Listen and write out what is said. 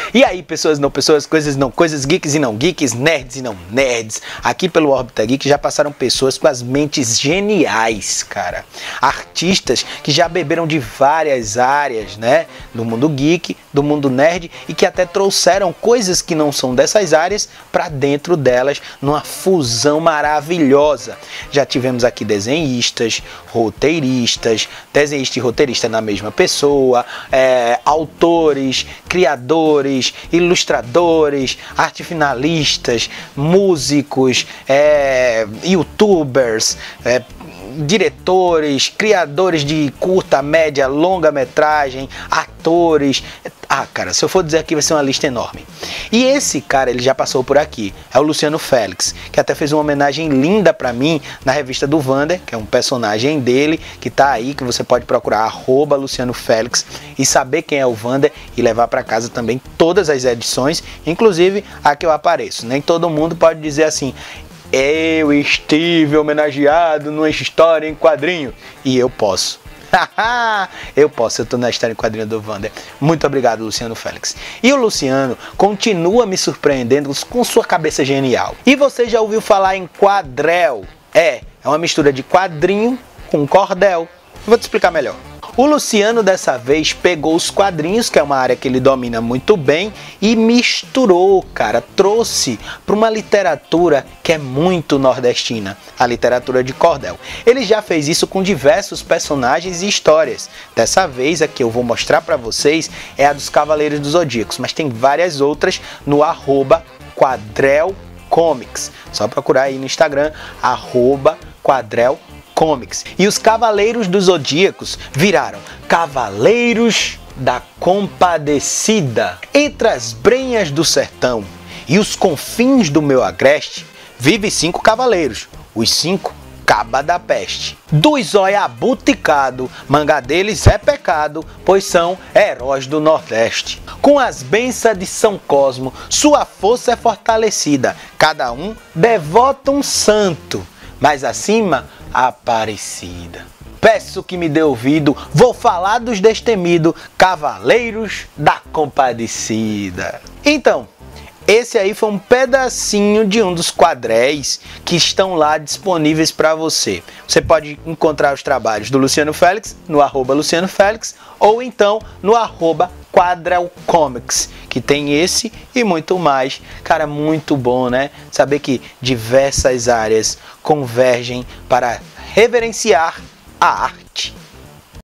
E aí, pessoas não pessoas, coisas não coisas, geeks e não geeks, nerds e não nerds. Aqui pelo Orbita Geek já passaram pessoas com as mentes geniais, cara. Artistas que já beberam de várias áreas, né? Do mundo geek, do mundo nerd e que até trouxeram coisas que não são dessas áreas para dentro delas numa fusão maravilhosa. Já tivemos aqui desenhistas, roteiristas, desenhista e roteirista na mesma pessoa, autores, criadores, ilustradores, arte finalistas, músicos, youtubers, diretores, criadores de curta, média, longa metragem, atores. Cara, se eu for dizer aqui vai ser uma lista enorme. E esse cara, ele já passou por aqui, é o Luciano Félix, que até fez uma homenagem linda pra mim na revista do Vander, que é um personagem dele, que tá aí, que você pode procurar @Luciano Félix e saber quem é o Vander e levar pra casa também todas as edições, inclusive a que eu apareço. Nem todo mundo pode dizer assim: eu estive homenageado numa história em quadrinho. E eu posso. Eu tô na história em quadrinho do Vander. Muito obrigado, Luciano Félix. E o Luciano continua me surpreendendo com sua cabeça genial. E você já ouviu falar em quadrel? É uma mistura de quadrinho com cordel. Vou te explicar melhor. O Luciano dessa vez pegou os quadrinhos, que é uma área que ele domina muito bem, e misturou, cara, trouxe para uma literatura que é muito nordestina, a literatura de cordel. Ele já fez isso com diversos personagens e histórias. Dessa vez, a que eu vou mostrar para vocês é a dos Cavaleiros dos Zodíacos, mas tem várias outras no @QuadrelComics. Só procurar aí no Instagram, @QuadrelComics. E os Cavaleiros dos Zodíacos viraram Cavaleiros da Compadecida. Entre as brenhas do sertão e os confins do meu agreste, vive 5 cavaleiros, os 5 caba da peste. Dos olhos abuticado, manga deles é pecado, pois são heróis do Nordeste. Com as bênçãos de São Cosmo, sua força é fortalecida, cada um devota um santo, mas acima Aparecida. Peço que me dê ouvido, vou falar dos destemidos Cavaleiros da Compadecida. Então, esse aí foi um pedacinho de um dos quadréis que estão lá disponíveis para você. Você pode encontrar os trabalhos do Luciano Félix no @Luciano Félix ou então no @QuadrelComics, que tem esse e muito mais. Cara, muito bom, né? Saber que diversas áreas convergem para reverenciar a arte.